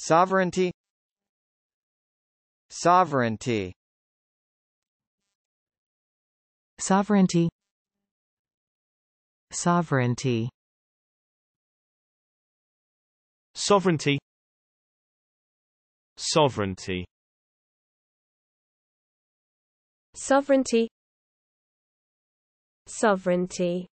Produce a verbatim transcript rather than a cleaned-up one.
Sovereignty. Sovereignty. Sovereignty. Sovereignty. Sovereignty. Sovereignty. Sovereignty. Sovereignty.